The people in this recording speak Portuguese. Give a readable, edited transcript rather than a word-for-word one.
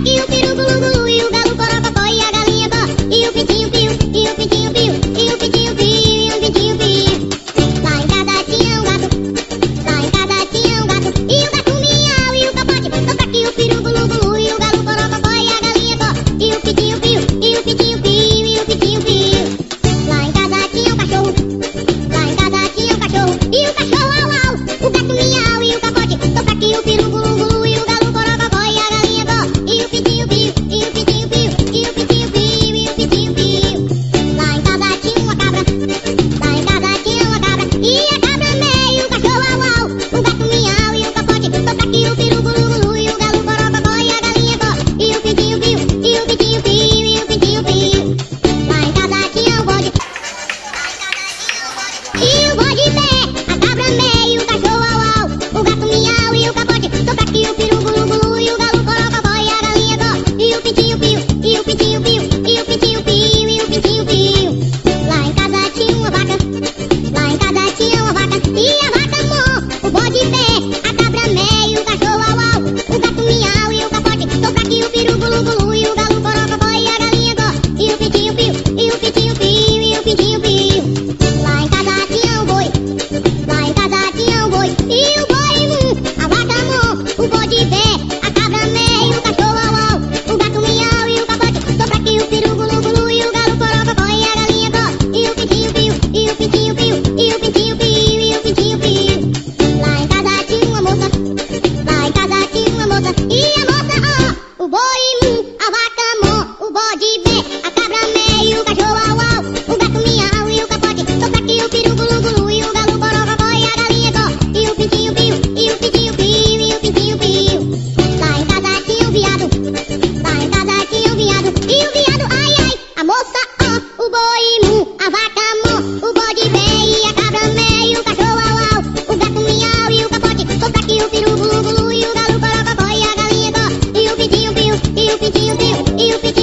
aqui o peru gulu gulu e o galo corococó e a galinha có. E o pintinho piu, e o pintinho piu, e o pintinho piu, e o pintinho piu. Lá em casa tinha um gato, lá em casa tinha um gato. E o gato miau e o capote toca aqui o peru gulu gulu e o galo corococó e a galinha có. E o pintinho piu, e o pintinho piu, e o pintinho piu. Lá em casa tinha um cachorro, lá em casa tinha um cachorro. E o cachorro au au, o gato miau e o capote toca aqui o peru gulu gulu e o galo corococó e a galinha có. E o pintinho piu, e o pintinho piu, e o pintinho piu, e o pintinho piu. Lá em casa tinha uma cabra, lá em casa tinha uma cabra. E a cabra meio, o cachorro au au, o gato miau e o capote toca aqui o peru gulu gulu e o galo corococó e a galinha có. E o pintinho piu, e o pintinho piu, e o pintinho piu. Lá em casa tinha um bode, e o bode pé, a cabra meio, o cachorro au au, o gato miau e o capote toca aqui o peru gulu gulu e o galo corococó e a galinha có. E o pintinho piu, e o pintinho piu, e o pintinho piu, e o pintinho piu. Lá em casa tinha uma vaca, lá em casa tinha uma vaca. E a vaca mó, o bode pé, a cabra meio, o cachorro au au, o gato miau e o capote toca aqui o peru gulu gulu e o galo corococó e a galinha có. E o pintinho piu, e o pintinho piu, e o pintinho piu. Lá em casa tinha um boi, lá em casa tinha um boi. E o boi a vaca mó, o bode pé, a cabra meio, o cachorro au au, o gato miau e o capote toca aqui o peru gulu gulu e o galo corococó e a galinha có. E o pintinho piu, e o pintinho piu, e o pintinho piu, e o pintinho piu. Lá em casa tinha uma moça, lá em casa tinha uma moça. E a moça ó, o boi a vaca mó, o bode pé, a cabra meio, o cachorro au au, o gato miau e o capote toca aqui o peru gulu gulu e o galo corococó e a galinha có. E o pintinho piu, e o pintinho piu, e o pintinho piu. Lá em casa tinha um viado, lá em casa tinha um viado. E o viado ai ai, a moça ó, o boi a vaca mó, o bode pé e a cabra meio, o cachorro au au, o gato miau e o capote toca aqui o peru gulu gulu e o galo corococó e a galinha có. E o pintinho piu, e o pintinho piu, e o pintinho